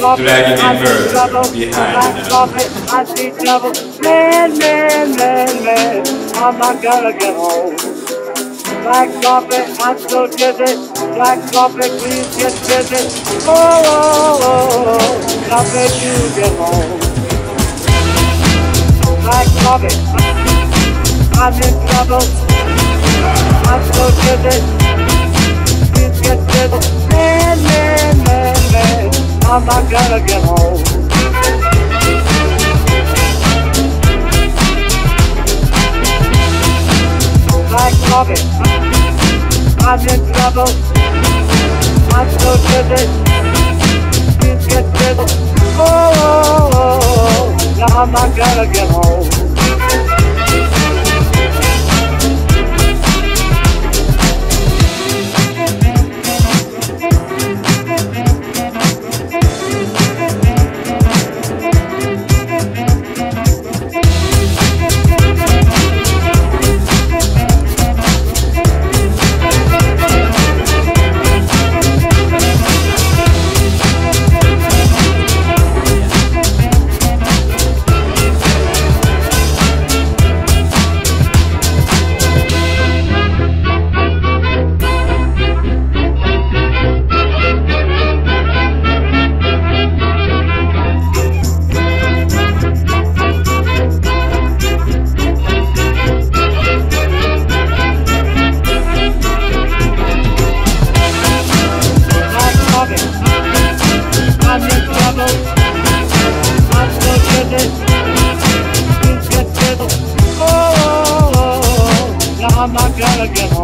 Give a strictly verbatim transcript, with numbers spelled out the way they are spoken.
dragging it further behind you now. I see trouble, man, man, man, man, I'm not gonna get home. Black coffee, I'm so dizzy. Black coffee, please get busy. Oh, oh, oh, oh, coffee, you get home. Black coffee, I'm in trouble. I'm so dizzy. Please get busy. Man, man, man, man, I'm not gonna get home. Black coffee, I'm in trouble. I'm so dizzy. Please get busy. Oh, oh, oh, oh, now I'm not gonna get home. I'm not gonna get home.